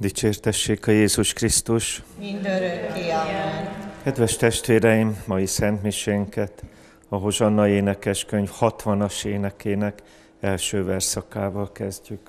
Dicsértessék a Jézus Krisztus! Mindörökké, amen. Kedves testvéreim, mai szentmisénket a Hozsanna énekeskönyv 60-as énekének első versszakával kezdjük.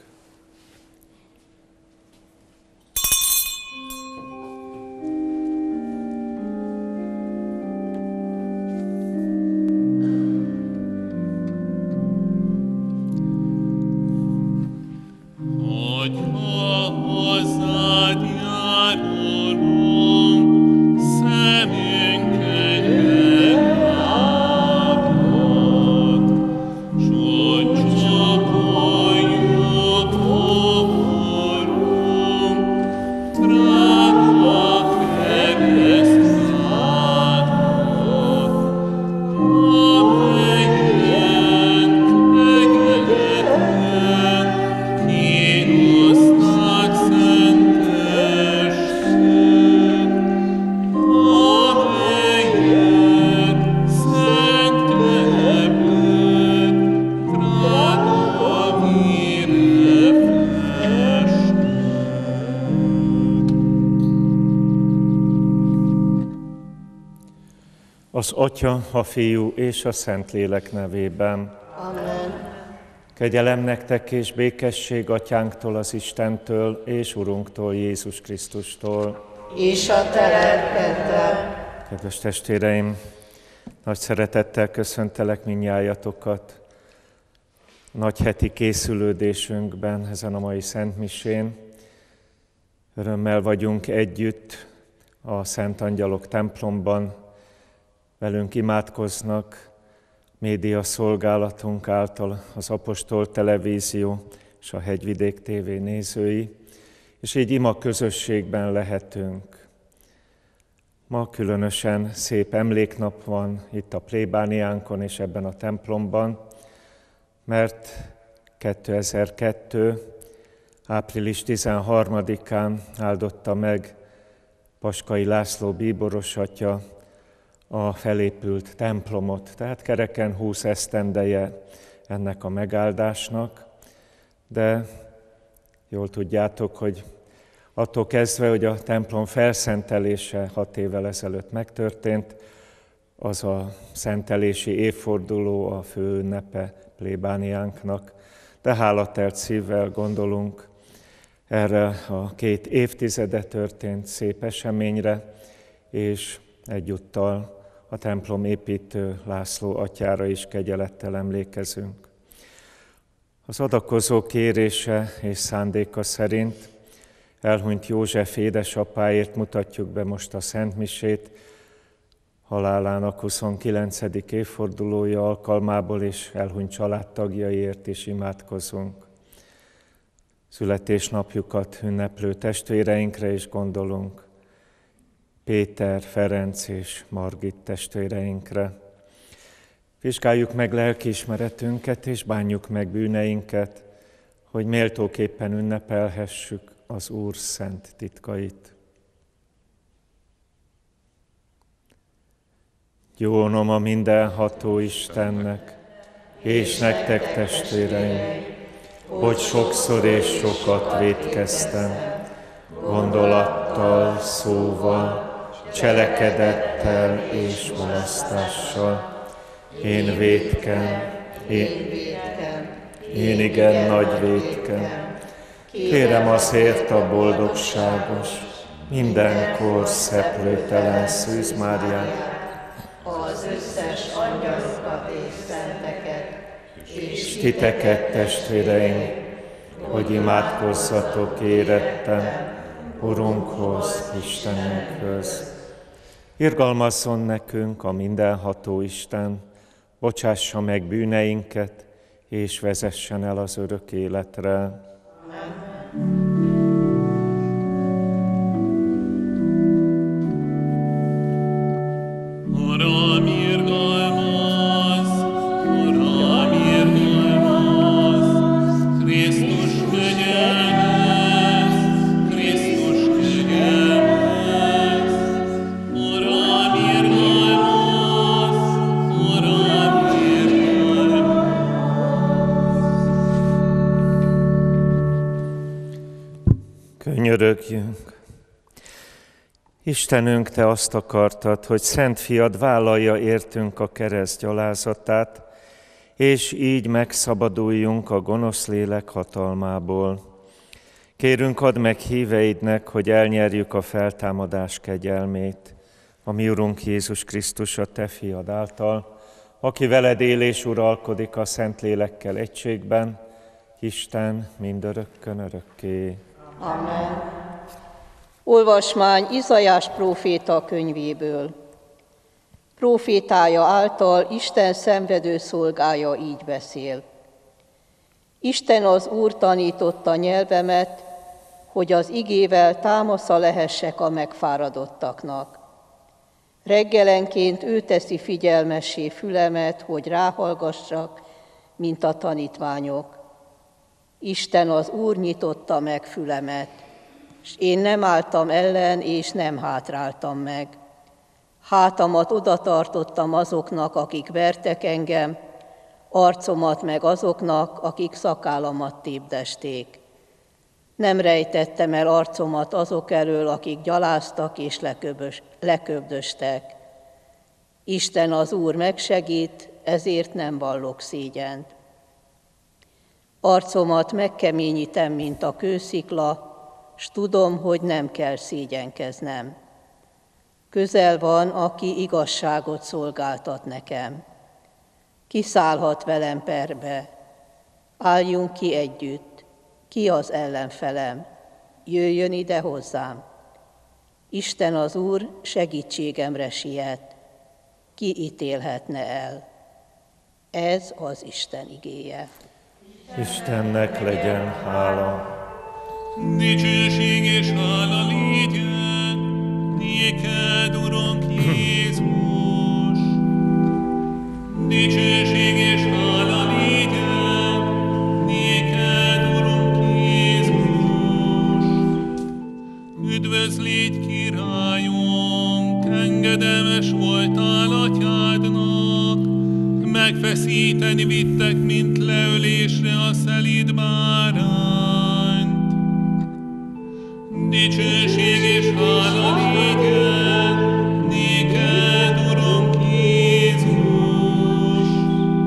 Az Atya, a Fiú és a Szentlélek nevében. Amen. Kegyelem nektek és békesség Atyánktól, az Istentől és Urunktól, Jézus Krisztustól. És a te lelkeddel. Kedves testvéreim, nagy szeretettel köszöntelek mindnyájatokat nagy heti készülődésünkben ezen a mai szentmisén. Örömmel vagyunk együtt a Szent Angyalok templomban, velünk imádkoznak média szolgálatunk által az Apostol Televízió és a Hegyvidék TV nézői, és így ima közösségben lehetünk. Ma különösen szép emléknap van itt a plébániánkon és ebben a templomban, mert 2002. április 13-án áldotta meg Paskai László bíboros atya a felépült templomot, tehát kereken 20 esztendeje ennek a megáldásnak, de jól tudjátok, hogy attól kezdve, hogy a templom felszentelése 6 évvel ezelőtt megtörtént, az a szentelési évforduló, a fő ünnepe plébániánknak, de hálatelt szívvel gondolunk erre a 2 évtizede történt szép eseményre, és egyúttal a templom építő László atyára is kegyelettel emlékezünk. Az adakozó kérése és szándéka szerint elhunyt József édesapáért mutatjuk be most a szentmisét, halálának 29. évfordulója alkalmából, és elhunyt családtagjaiért is imádkozunk. Születésnapjukat ünneplő testvéreinkre is gondolunk, Péter, Ferenc és Margit testvéreinkre. Vizsgáljuk meg lelkiismeretünket és bánjuk meg bűneinket, hogy méltóképpen ünnepelhessük az Úr szent titkait. Gyónom a mindenható Istennek, és nektek testvéreim, hogy sokszor és sokat vétkeztem, gondolattal, szóval, cselekedettel és mulasztással. Én vétkem, én igen nagy vétkem. Kérem azért a boldogságos, mindenkor szeplőtelen Szűz Máriát, az összes angyalokat és szenteket, és titeket, testvéreim, hogy imádkozzatok érettem Urunkhoz, Istenünkhöz. Irgalmazzon nekünk a mindenható Isten, bocsássa meg bűneinket, és vezessen el az örök életre. Amen. Könyörögjünk! Istenünk, Te azt akartad, hogy Szent Fiad vállalja értünk a kereszt gyalázatát, és így megszabaduljunk a gonosz lélek hatalmából. Kérünk, add meg híveidnek, hogy elnyerjük a feltámadás kegyelmét, a mi Urunk Jézus Krisztus, a Te Fiad által, aki veled él és uralkodik a Szentlélekkel egységben, Isten mindörökkön örökké. Amen. Olvasmány Izaiás próféta könyvéből. Prófétája által Isten szenvedő szolgája így beszél. Isten az Úr tanította nyelvemet, hogy az igével támasza lehessek a megfáradottaknak. Reggelenként ő teszi figyelmessé fülemet, hogy ráhallgassak, mint a tanítványok. Isten az Úr nyitotta meg fülemet, és én nem álltam ellen, és nem hátráltam meg. Hátamat oda tartottam azoknak, akik vertek engem, arcomat meg azoknak, akik szakállamat tépdesték. Nem rejtettem el arcomat azok elől, akik gyaláztak és leköbdöstek. Isten az Úr megsegít, ezért nem vallok szégyent. Arcomat megkeményítem, mint a kőszikla, s tudom, hogy nem kell szégyenkeznem. Közel van, aki igazságot szolgáltat nekem. Kiszállhat velem perbe. Álljunk ki együtt. Ki az ellenfelem? Jöjjön ide hozzám. Isten az Úr segítségemre siet. Ki ítélhetne el? Ez az Isten igéje. Istennek legyen hála. Dicsőség és hála légyen néked, Urunk Jézus. Dicsőség és hála légyen néked, Urunk Jézus. Üdvözlégy, Királyunk, engedelmes voltál atyádnak, megfeszíteni vittek, mint leölésre a szelíd bárányt. Dicsőség és hála légyen néked, Urunk Jézus.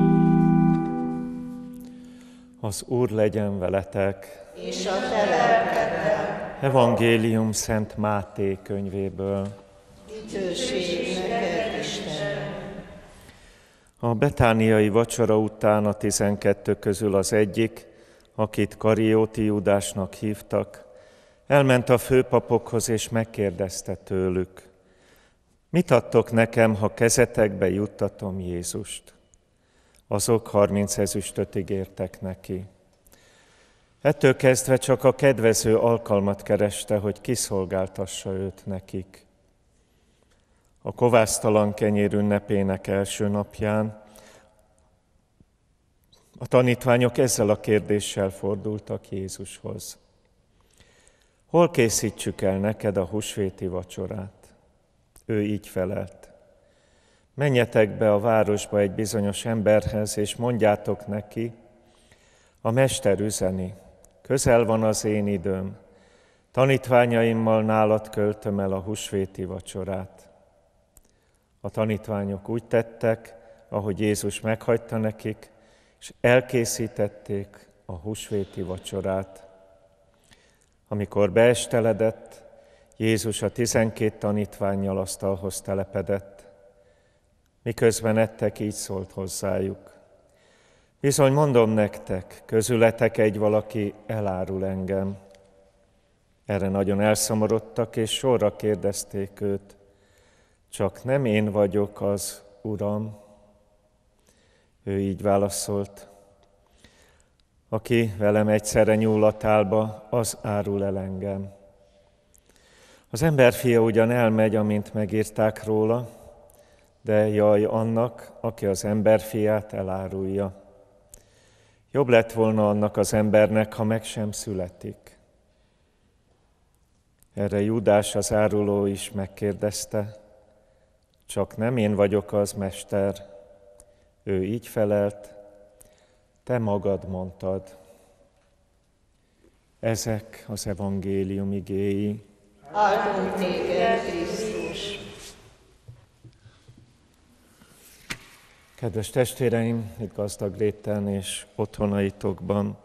Az Úr legyen veletek. És a te lelkeddel. Evangélium Szent Máté könyvéből. Dicsőség neked, Isten. A betániai vacsora után a 12 közül az egyik, akit Karióti Júdásnak hívtak, elment a főpapokhoz és megkérdezte tőlük: mit adtok nekem, ha kezetekbe juttatom Jézust? Azok 30 ezüstöt ígértek neki. Ettől kezdve csak a kedvező alkalmat kereste, hogy kiszolgáltassa őt nekik. A kovásztalan kenyér ünnepének első napján a tanítványok ezzel a kérdéssel fordultak Jézushoz: hol készítsük el neked a húsvéti vacsorát? Ő így felelt: menjetek be a városba egy bizonyos emberhez, és mondjátok neki, a mester üzeni, közel van az én időm, tanítványaimmal nálad költöm el a húsvéti vacsorát. A tanítványok úgy tettek, ahogy Jézus meghagyta nekik, és elkészítették a húsvéti vacsorát. Amikor beesteledett, Jézus a 12 tanítvánnyal asztalhoz telepedett. Miközben ettek, így szólt hozzájuk: bizony mondom nektek, közületek egy valaki elárul engem. Erre nagyon elszomorodtak, és sorra kérdezték őt: csak nem én vagyok az, Uram? Ő így válaszolt: aki velem egyszerre nyúl a tálba, az árul el engem. Az emberfia ugyan elmegy, amint megírták róla, de jaj annak, aki az emberfiát elárulja. Jobb lett volna annak az embernek, ha meg sem születik. Erre Júdás az áruló is megkérdezte: csak nem én vagyok az, Mester? Ő így felelt: te magad mondtad. ezek az evangélium igéi. Áldunk téged, Krisztus! Kedves testvéreim, itt Gazdagréten és otthonaitokban,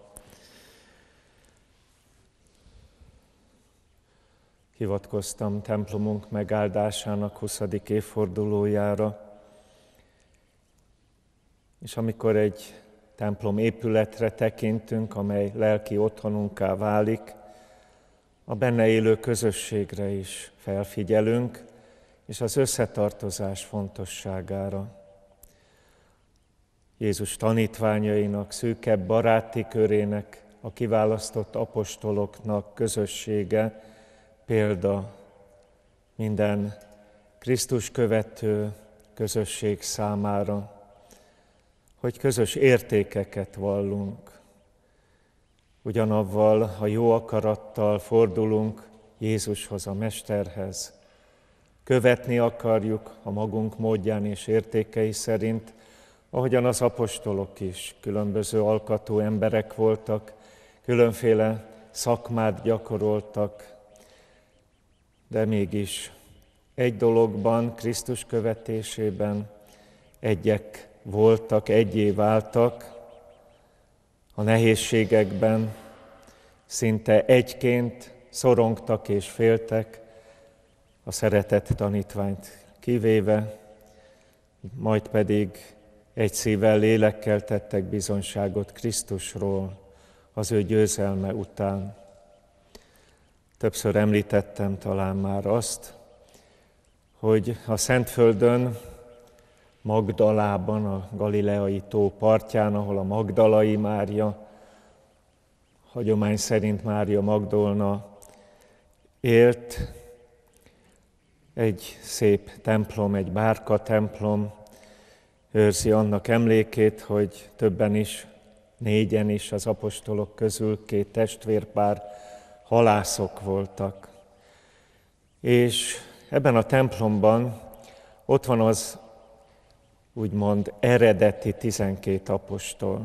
hivatkoztam templomunk megáldásának 20. évfordulójára, és amikor egy templom épületre tekintünk, amely lelki otthonunká válik, a benne élő közösségre is felfigyelünk, és az összetartozás fontosságára. Jézus tanítványainak, szűkebb baráti körének, a kiválasztott apostoloknak közössége példa minden Krisztus követő közösség számára, hogy közös értékeket vallunk. Ugyanavval a jó akarattal fordulunk Jézushoz, a Mesterhez. Követni akarjuk a magunk módján és értékei szerint, ahogyan az apostolok is különböző alkatú emberek voltak, különféle szakmát gyakoroltak, de mégis egy dologban, Krisztus követésében egyek voltak, egyé váltak, a nehézségekben szinte egyként szorongtak és féltek, a szeretett tanítványt kivéve, majd pedig egy szívvel, lélekkel tettek bizonyságot Krisztusról, az ő győzelme után. Többször említettem talán már azt, hogy a Szentföldön, Magdalában, a Galileai tó partján, ahol a Magdalai Mária, hagyomány szerint Mária Magdolna élt, egy szép templom, egy bárka templom őrzi annak emlékét, hogy többen is, 4-en is az apostolok közül 2 testvérpár halászok voltak. És ebben a templomban ott van az úgymond eredeti 12 apostol.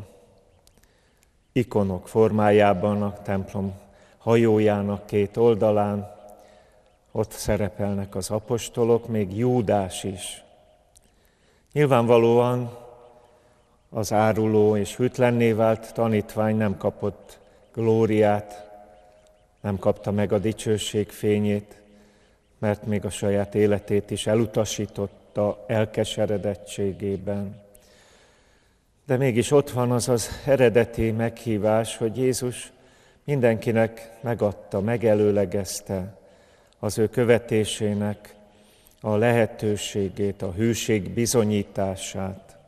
Ikonok formájában a templom hajójának 2 oldalán ott szerepelnek az apostolok, még Júdás is. Nyilvánvalóan az áruló és hűtlenné vált tanítvány nem kapott glóriát, nem kapta meg a dicsőség fényét, mert még a saját életét is elutasította elkeseredettségében. De mégis ott van az az eredeti meghívás, hogy Jézus mindenkinek megadta, megelőlegezte az ő követésének a lehetőségét, a hűség bizonyítását.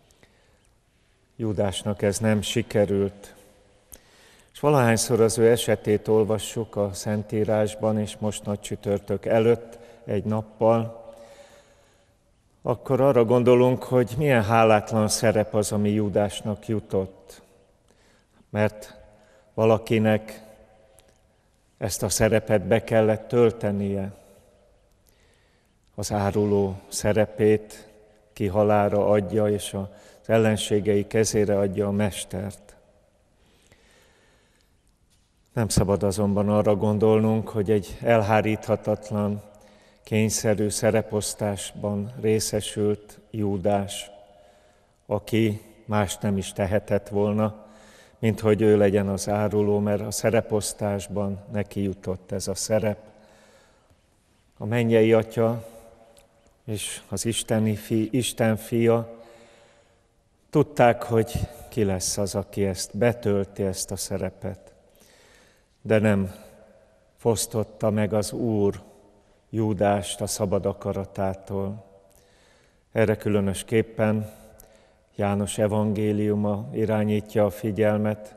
Júdásnak ez nem sikerült. És valahányszor az ő esetét olvassuk a Szentírásban, és most nagy csütörtök előtt egy nappal, akkor arra gondolunk, hogy milyen hálátlan szerep az, ami Júdásnak jutott. Mert valakinek ezt a szerepet be kellett töltenie. Az áruló szerepét ki halálra adja, és az ellenségei kezére adja a Mestert. Nem szabad azonban arra gondolnunk, hogy egy elháríthatatlan, kényszerű szereposztásban részesült Júdás, aki más nem is tehetett volna, mint hogy ő legyen az áruló, mert a szereposztásban neki jutott ez a szerep. A mennyei Atya és az Isten fia tudták, hogy ki lesz az, aki ezt betölti, ezt a szerepet. De nem fosztotta meg az Úr Júdást a szabad akaratától. Erre különösképpen János evangéliuma irányítja a figyelmet,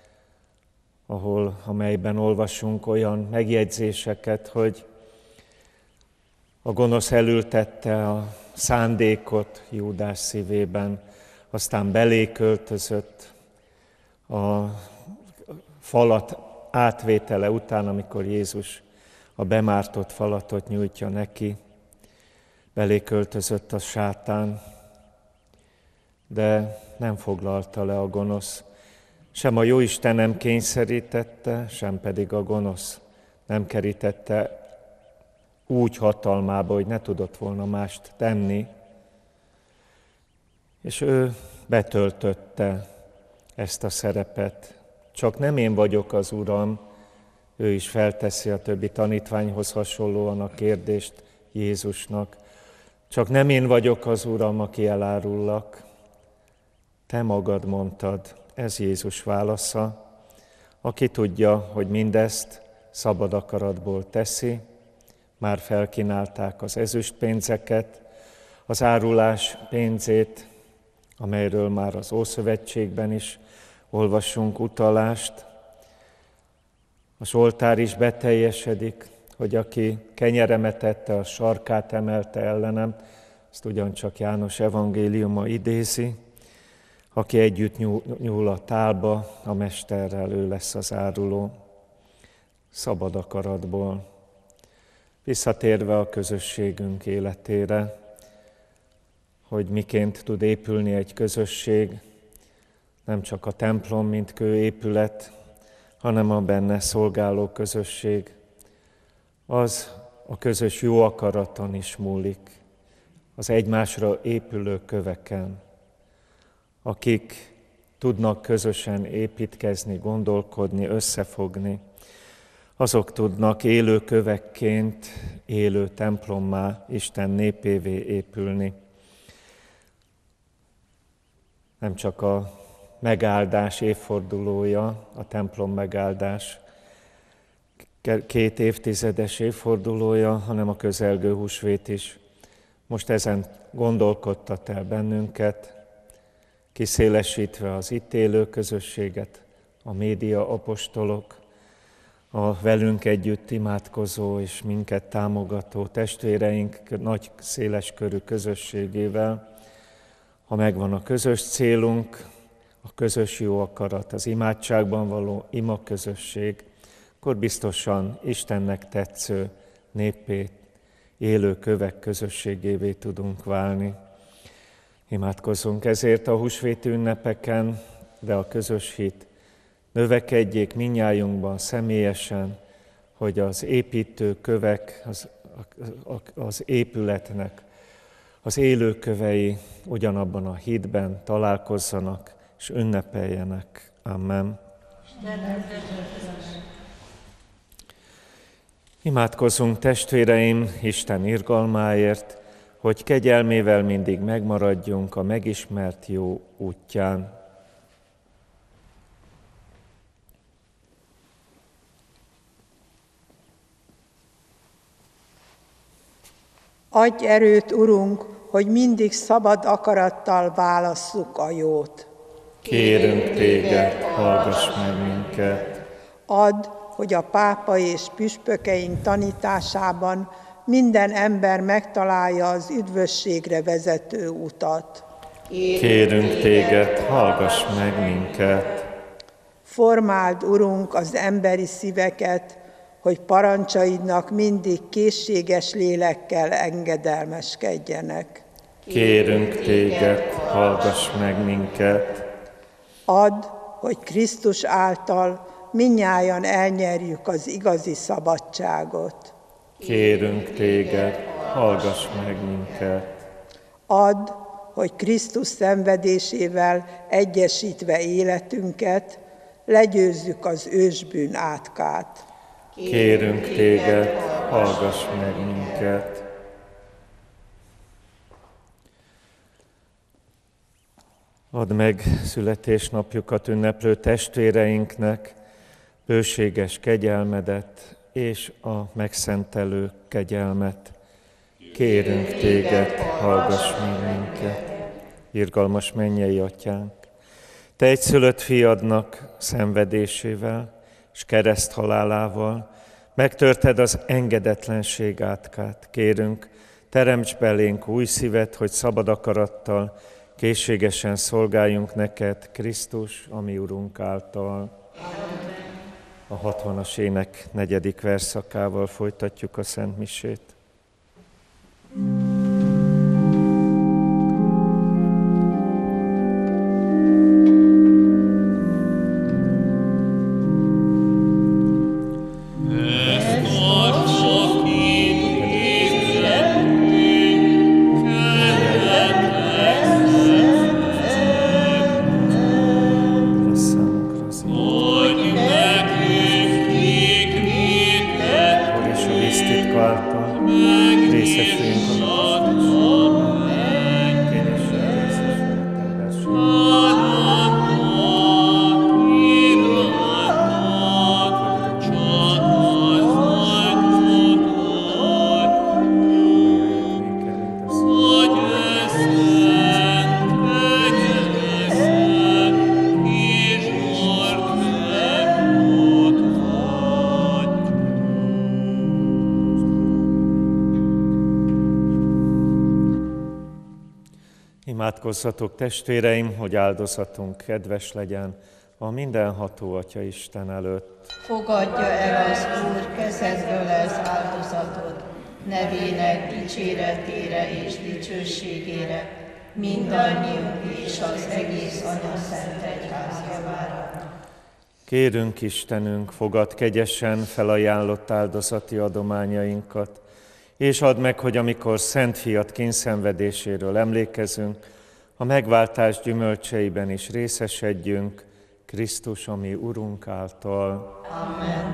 amelyben olvasunk olyan megjegyzéseket, hogy a gonosz elültette a szándékot Júdás szívében, aztán belé költözött a falat átvétele után, amikor Jézus a bemártott falatot nyújtja neki, belé költözött a sátán, de nem foglalta le a gonosz Sem a Jóisten nem kényszerítette, sem pedig a gonosz nem kerítette úgy hatalmába, hogy ne tudott volna mást tenni, és ő betöltötte ezt a szerepet. Csak nem én vagyok az Uram, ő is felteszi a többi tanítványhoz hasonlóan a kérdést Jézusnak. Csak nem én vagyok az Uram, aki elárullak. Te magad mondtad, ez Jézus válasza. Aki tudja, hogy mindezt szabad akaratból teszi, már felkínálták az ezüstpénzeket, az árulás pénzét, amelyről már az Ószövetségben is olvasunk utalást. A Zsoltár is beteljesedik, hogy aki kenyeremet ette, a sarkát emelte ellenem, ezt ugyancsak János evangéliuma idézi. Aki együtt nyúl a tálba, a mesterrel, ő lesz az áruló. Szabad akaratból. Visszatérve a közösségünk életére, hogy miként tud épülni egy közösség, nem csak a templom, mint kőépület, hanem a benne szolgáló közösség, az a közös jó akaraton is múlik, az egymásra épülő köveken, akik tudnak közösen építkezni, gondolkodni, összefogni, azok tudnak élő kövekként, élő templommá, Isten népévé épülni. Nem csak a megáldás évfordulója, a templom megáldás 2 évtizedes évfordulója, hanem a közelgő húsvét is. Most ezen gondolkodtat el bennünket, kiszélesítve az itt élő közösséget, a média apostolok, a velünk együtt imádkozó és minket támogató testvéreink nagy széleskörű közösségével. Ha megvan a közös célunk, a közös jó akarat, az imádságban való imaközösség, akkor biztosan Istennek tetsző néppé, élő kövek közösségévé tudunk válni. Imádkozzunk ezért a húsvéti ünnepeken, de a közös hit növekedjék mindnyájunkban személyesen, hogy az építő kövek, az épületnek az élő kövei ugyanabban a hitben találkozzanak és ünnepeljenek. Amen. Imádkozzunk, testvéreim, Isten irgalmáért, hogy kegyelmével mindig megmaradjunk a megismert jó útján. Adj erőt, Urunk, hogy mindig szabad akarattal válasszuk a jót. Kérünk téged, hallgass meg minket. Add, hogy a pápa és püspökeink tanításában minden ember megtalálja az üdvösségre vezető utat. Kérünk téged, hallgass meg minket. Formáld, Urunk, az emberi szíveket, hogy parancsaidnak mindig készséges lélekkel engedelmeskedjenek. Kérünk téged, hallgass meg minket. Add, hogy Krisztus által mindnyájan elnyerjük az igazi szabadságot. Kérünk téged, hallgass meg minket. Add, hogy Krisztus szenvedésével egyesítve életünket, legyőzzük az ősbűn átkát. Kérünk téged, hallgass meg minket. Add meg születésnapjukat ünneplő testvéreinknek bőséges kegyelmedet és a megszentelő kegyelmet. Kérünk téged, hallgass meg minket. Irgalmas mennyei Atyánk, te egyszülött fiadnak szenvedésével és kereszthalálával megtörted az engedetlenség átkát. Kérünk, teremts belénk új szívet, hogy szabad akarattal készségesen szolgáljunk neked, Krisztus, a mi Urunk által. A 60-as ének 4. versszakával folytatjuk a Szent Misét. részesüljünk a napasztásban. Kérésre részesüljünk teljességben. Imádkozzatok, testvéreim, hogy áldozatunk kedves legyen a mindenható Atya Isten előtt. Fogadja el az Úr kezedből ez áldozatot, nevének dicséretére és dicsőségére, mindannyiunk és az egész Anyaszent Egyház javára. Kérünk, Istenünk, fogadd kegyesen felajánlott áldozati adományainkat, és add meg, hogy amikor Szent Fiad kényszenvedéséről emlékezünk, a megváltás gyümölcseiben is részesedjünk, Krisztus, a mi Urunk által. Amen.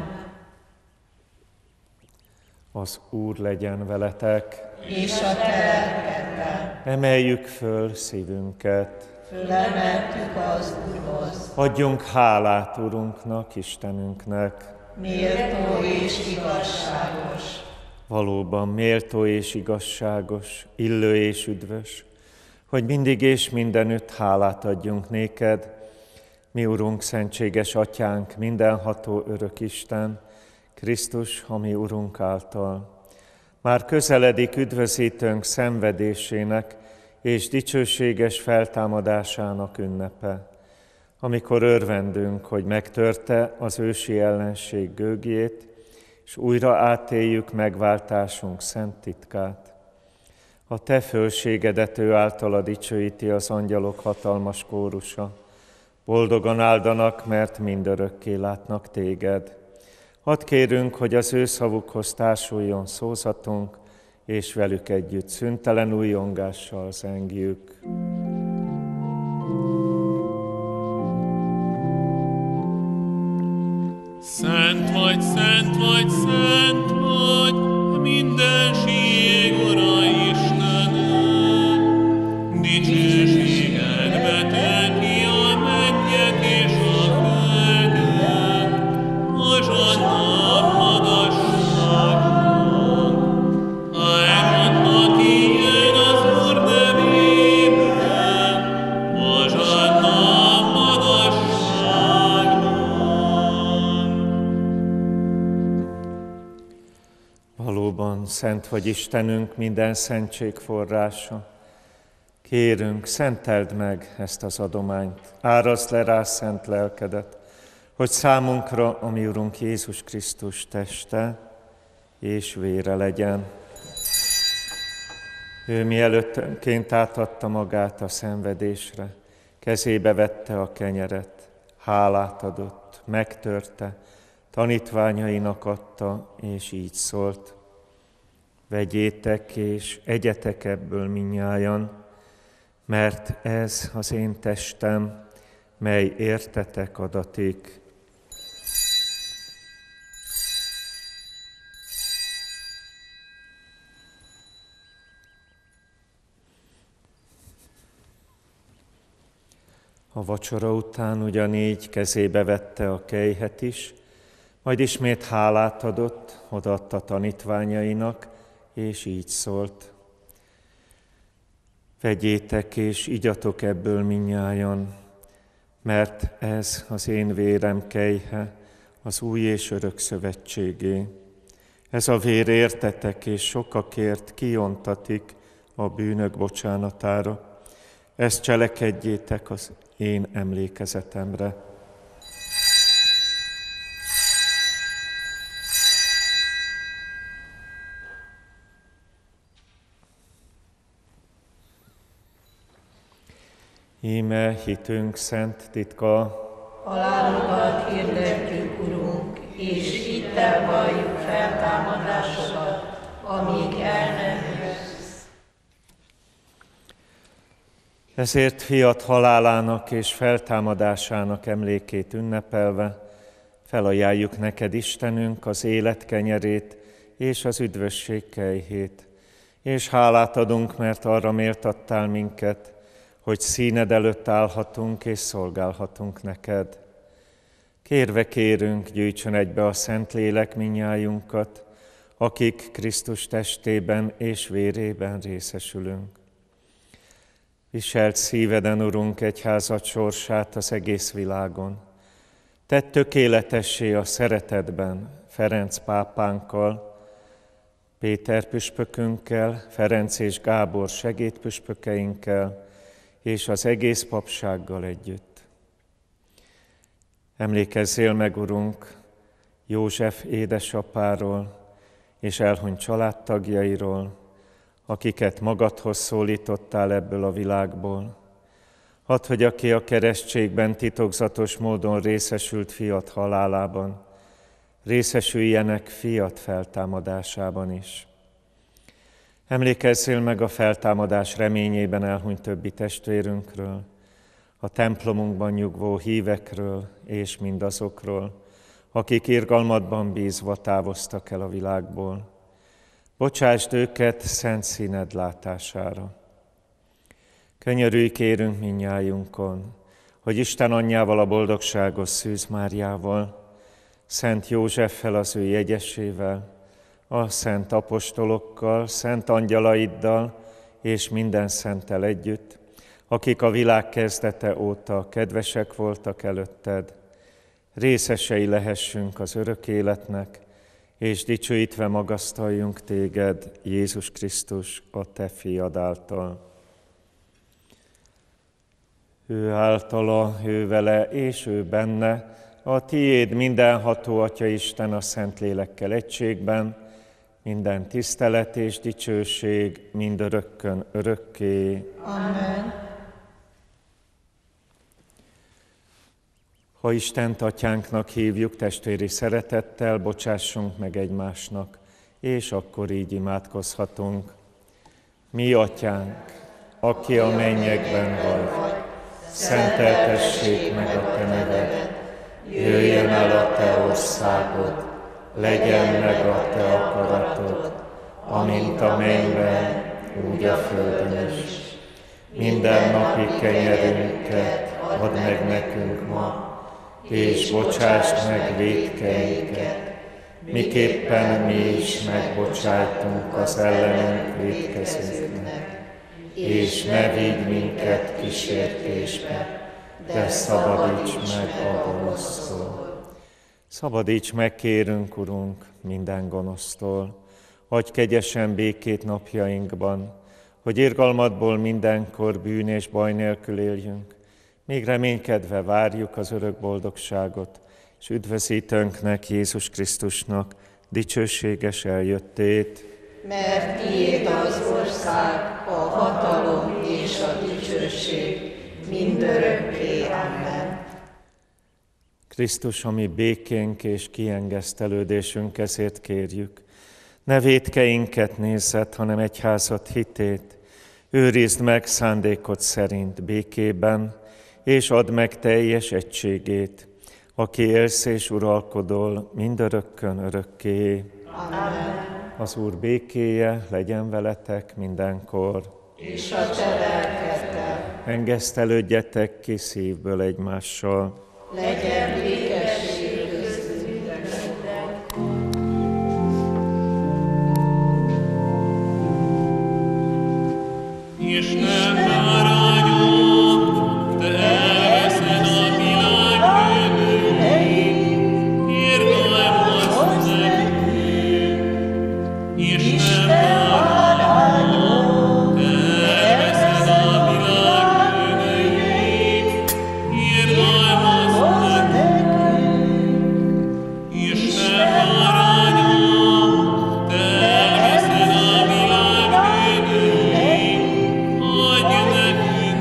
Az Úr legyen veletek. És a te lelkeddel. Emeljük föl szívünket. Fölemeltük az Úrhoz. Adjunk hálát Urunknak, Istenünknek. Méltó és igazságos. Valóban méltó és igazságos, illő és üdvös, hogy mindig és mindenütt hálát adjunk néked, mi Urunk, szentséges Atyánk, mindenható örök Isten, Krisztus, a mi Urunk által. Már közeledik üdvözítőnk szenvedésének és dicsőséges feltámadásának ünnepe, amikor örvendünk, hogy megtörte az ősi ellenség gőgjét, és újra átéljük megváltásunk szent titkát. A te fölségedet ő általa dicsőíti az angyalok hatalmas kórusa. Boldogan áldanak, mert mindörökké látnak téged. Hadd kérünk, hogy az ő szavukhoz társuljon szózatunk, és velük együtt szüntelen újjongással zengjük. Szent vagy, szent vagy, szent vagy, mindenség Ura Istened. Dicsőségedbe tölti a mennyet és a földet, hozsanna magasságban. Áldott, aki jön az Úr nevében, hozsanna Valóban szent vagy Istenünk, minden szentség forrása. Kérünk, szenteld meg ezt az adományt, árazd le rá szent lelkedet, hogy számunkra a mi Urunk Jézus Krisztus teste és vére legyen. Ő mielőtt önként átadta magát a szenvedésre, kezébe vette a kenyeret, hálát adott, megtörte, tanítványainak adta, és így szólt: vegyétek és egyetek ebből mindnyájan, mert ez az én testem, mely értetek adatik. A vacsora után ugyanígy kezébe vette a kelyhet is, majd ismét hálát adott, odaadta tanítványainak, és így szólt: vegyétek és igyatok ebből mindnyájan, mert ez az én vérem kelyhe, az új és örök szövetségé. Ez a vér értetek és sokakért kiontatik a bűnök bocsánatára. Ezt cselekedjétek az én emlékezetemre. Íme hitünk szent titka. Halálodat hirdetjük, Urunk, és hittel valljuk feltámadásodat, amíg el nem jössz. Ezért fiat halálának és feltámadásának emlékét ünnepelve felajánljuk neked, Istenünk, az élet kenyerét és az üdvösség kelyhét, és hálát adunk, mert arra méltattál minket, hogy színed előtt állhatunk és szolgálhatunk neked. Kérve kérünk, gyűjtsön egybe a Szentlélek minnyájunkat, akik Krisztus testében és vérében részesülünk. Viselt szíveden, Urunk, egyházad sorsát az egész világon. Tedd tökéletessé a szeretetben Ferenc pápánkkal, Péter püspökünkkel, Ferenc és Gábor segédpüspökeinkkel, és az egész papsággal együtt. Emlékezzél meg, Urunk, József édesapáról és elhunyt családtagjairól, akiket magadhoz szólítottál ebből a világból. Hadd, hogy aki a keresztségben titokzatos módon részesült fiat halálában, részesüljenek fiat feltámadásában is. Emlékezzél meg a feltámadás reményében elhunyt többi testvérünkről, a templomunkban nyugvó hívekről és mindazokról, akik irgalmadban bízva távoztak el a világból. Bocsásd őket szent színed látására. Könyörülj kérünk mindnyájunkon, hogy Isten anyjával, a boldogságos Szűz Máriával, Szent Józseffel, az ő jegyesével, a szent apostolokkal, szent angyalaiddal és minden szenttel együtt, akik a világ kezdete óta kedvesek voltak előtted, részesei lehessünk az örök életnek, és dicsőítve magasztaljunk téged, Jézus Krisztus, a te fiad által. Ő általa, ő vele és ő benne, a tiéd mindenható Atya Isten a Szentlélekkel egységben, minden tisztelet és dicsőség mindörökkön örökké. Amen. Ha Istent Atyánknak hívjuk testvéri szeretettel, bocsássunk meg egymásnak, és akkor így imádkozhatunk. Mi Atyánk, aki a mennyekben vagy, szenteltessék meg a te neved, jöjjön el a te országod, legyen meg a te akaratod, amint a mennyben, úgy a földön is. Minden napi kenyerünket add meg nekünk ma, és bocsásd meg vétkeinket, miképpen mi is megbocsájtunk az ellenünk vétkezőknek. És ne vigy minket kísértésbe, de szabadíts meg a gonosztól. Szabadíts meg, kérünk, Urunk, minden gonosztól. Adj kegyesen békét napjainkban, hogy irgalmadból mindenkor bűn és baj nélkül éljünk, még reménykedve várjuk az örök boldogságot, és üdvözítőnknek, Jézus Krisztusnak dicsőséges eljöttét. Mert tiéd az ország, a hatalom és a dicsőség mindörökké. Amen. Krisztus, ami békénk és kiengesztelődésünk, ezért kérjük. Ne vétkeinket nézzed, hanem egyházad hitét. Őrizd meg szándékod szerint békében, és add meg teljes egységét, aki élsz és uralkodol mindörökkön örökké. Amen. Az Úr békéje legyen veletek mindenkor. És a te lelkeddel. Engesztelődjetek ki szívből egymással. Legyen békesség köztünk. Isten bárányom, te elveszed a világ bűneit, irgalmazd nekünk. Isten bárányom, te elveszed a világ bűneit, irgalmazd nekünk. Isten bárányom, te elveszed a világ bűneit, adj nekünk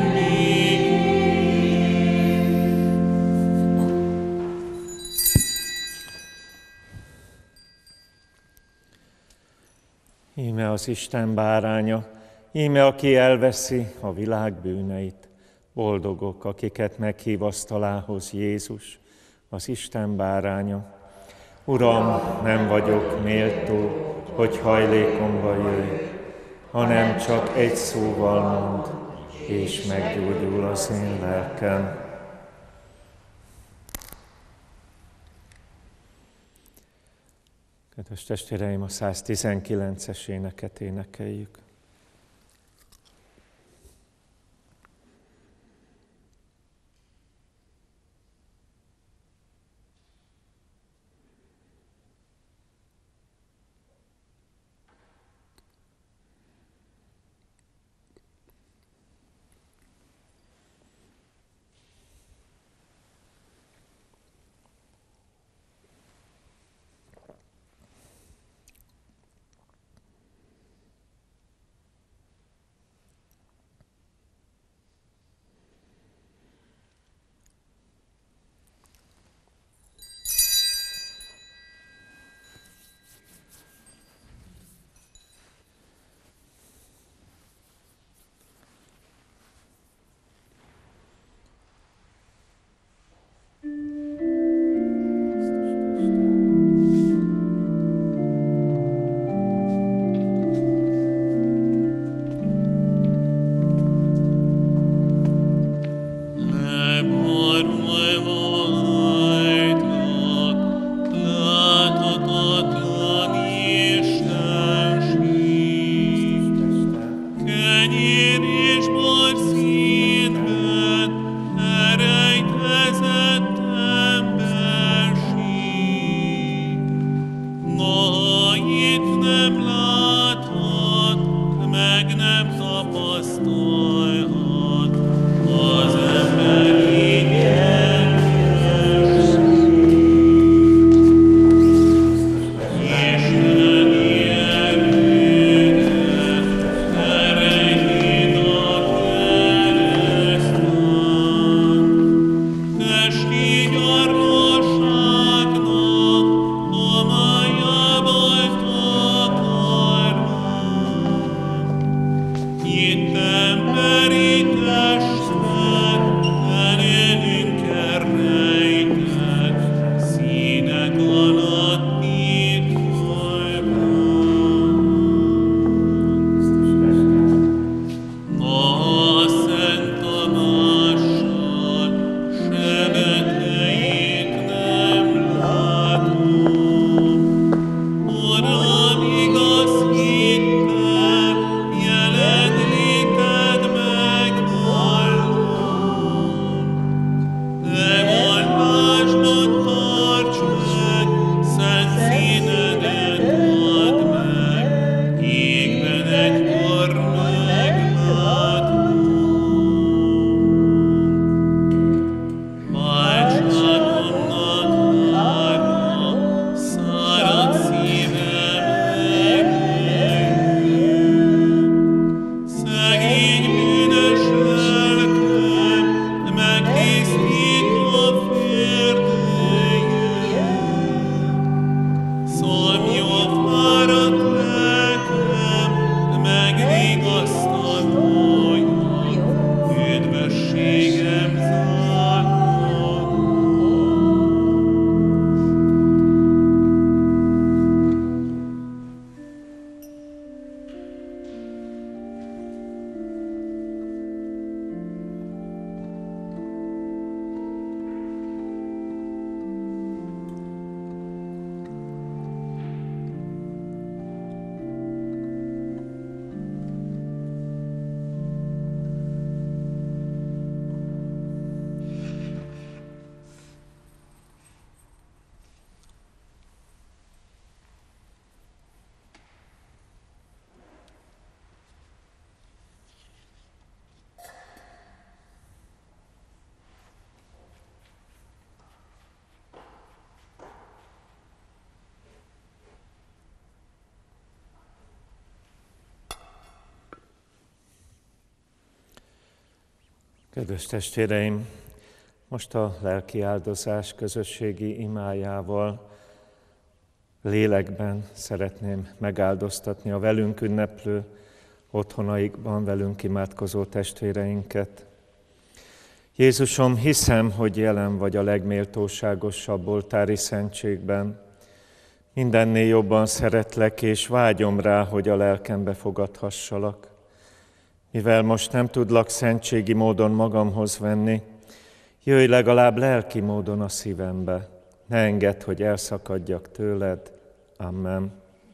Íme az Isten báránya, íme aki elveszi a világ bűneit. Boldogok, akiket meghív asztalához Jézus, az Isten báránya. Uram, nem vagyok méltó, hogy hajlékomba jöjj, hanem csak egy szóval mond, és meggyógyul az én lelkem. Kedves testvéreim, a 119-es éneket énekeljük. Kedves testvéreim, most a lelki áldozás közösségi imájával lélekben szeretném megáldoztatni a velünk ünneplő, otthonaikban velünk imádkozó testvéreinket. Jézusom, hiszem, hogy jelen vagy a legméltóságosabb oltári szentségben, Mindennél jobban szeretlek, és vágyom rá, hogy a lelkembe fogadhassalak. Mivel most nem tudlak szentségi módon magamhoz venni, jöjj legalább lelki módon a szívembe. Ne engedd, hogy elszakadjak tőled. Amen.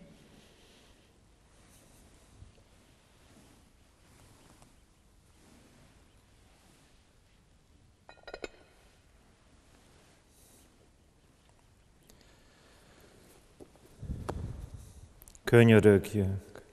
Könyörögjünk.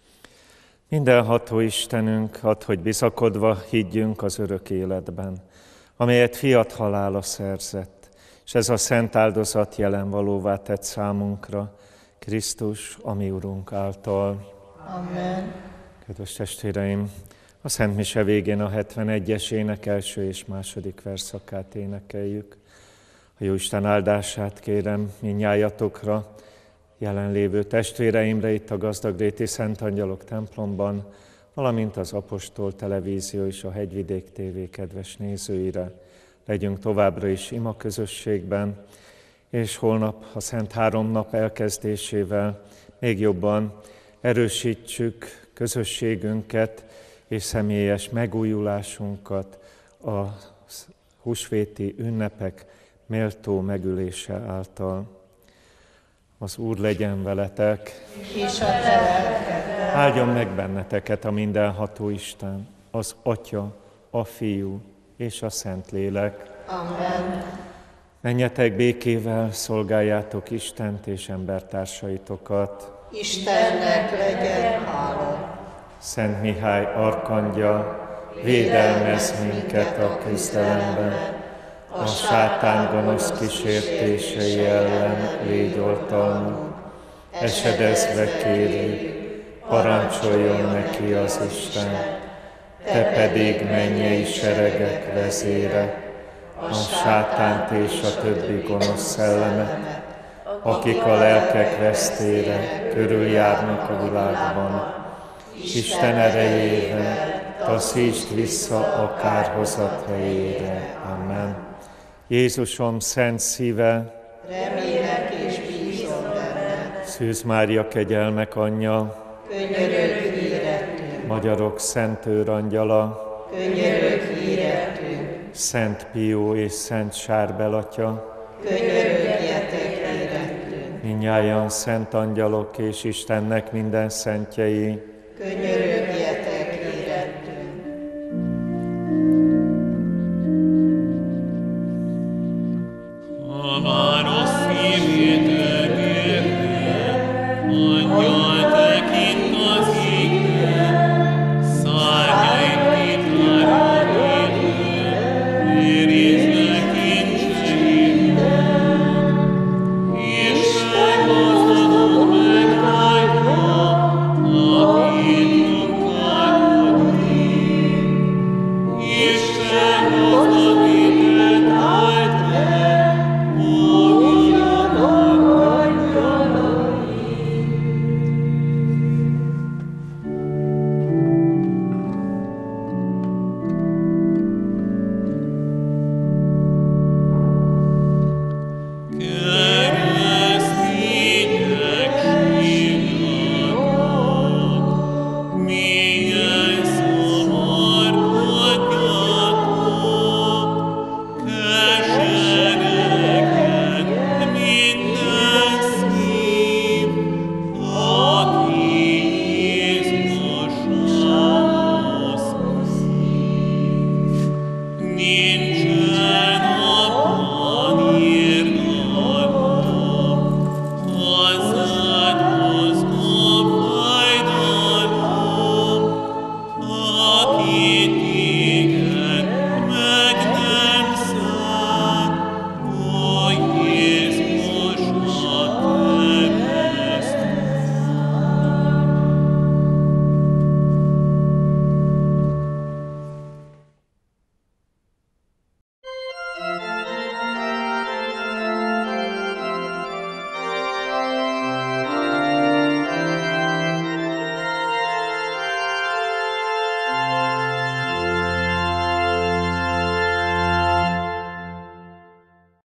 Mindenható Istenünk, add, hogy bizakodva higgyünk az örök életben, amelyet fiat halála szerzett, és ez a szent áldozat jelen valóvá tett számunkra, Krisztus, a mi Urunk által. Amen. Kedves testvéreim, a Szent Mise végén a 71-es ének első és második versszakát énekeljük. A Jóisten áldását kérem mindnyájatokra, jelenlévő testvéreimre itt a Gazdagréti Szent Angyalok templomban, valamint az Apostol Televízió és a Hegyvidék TV kedves nézőire. Legyünk továbbra is ima közösségben, és holnap a Szent Háromnap elkezdésével még jobban erősítsük közösségünket és személyes megújulásunkat a húsvéti ünnepek méltó megülése által. Az Úr legyen veletek, És a te lelkeddel. áldjon meg benneteket a mindenható Isten, az Atya, a Fiú és a Szentlélek. Amen. Menjetek békével, szolgáljátok Istent és embertársaitokat. Istennek legyen hála. Szent Mihály arkangyal, védelmezz minket a küzdelemben, a sátán gonosz kísértései ellen légy oltalmunk. Esedezve kérjük, parancsoljon neki az Isten, te pedig mennyei seregek vezére, a sátánt és a többi gonosz szellemet, akik a lelkek vesztére körüljárnak a világban. Isten erejével taszítsd vissza a kárhozat helyére. Amen. Jézusom szent szíve, Remélek és bízom benne. Szűz Mária kegyelmek anyja, Könyörögj érettünk. magyarok szent őrangyala, Könyörögj érettünk. Szent Pió és Szent Sárbel atya, Könyörögjetek érettünk. mindnyájan szent angyalok és Istennek minden szentjei, Könyörögj